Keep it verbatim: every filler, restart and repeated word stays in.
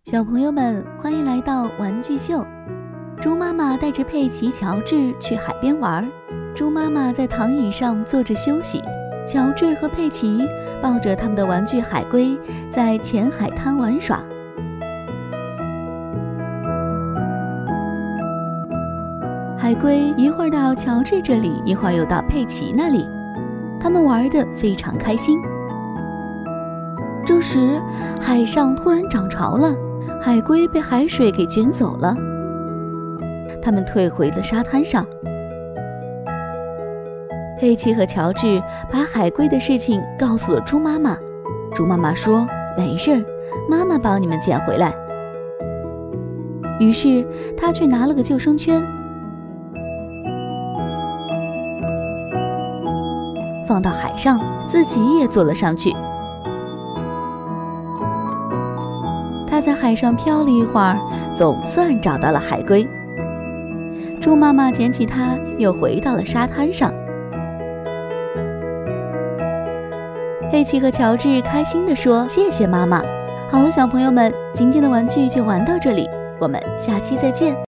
小朋友们，欢迎来到玩具秀。猪妈妈带着佩奇、乔治去海边玩。猪妈妈在躺椅上坐着休息，乔治和佩奇抱着他们的玩具海龟在浅海滩玩耍。海龟一会儿到乔治这里，一会儿又到佩奇那里，他们玩得非常开心。这时，海上突然涨潮了，海龟被海水给卷走了。他们退回了沙滩上。佩奇和乔治把海龟的事情告诉了猪妈妈。猪妈妈说：“没事儿，妈妈帮你们捡回来。”于是她去拿了个救生圈，放到海上，自己也坐了上去。他在海上漂了一会儿，总算找到了海龟。猪妈妈捡起它，又回到了沙滩上。佩奇和乔治开心地说：“谢谢妈妈。”好了，小朋友们，今天的玩具就玩到这里，我们下期再见。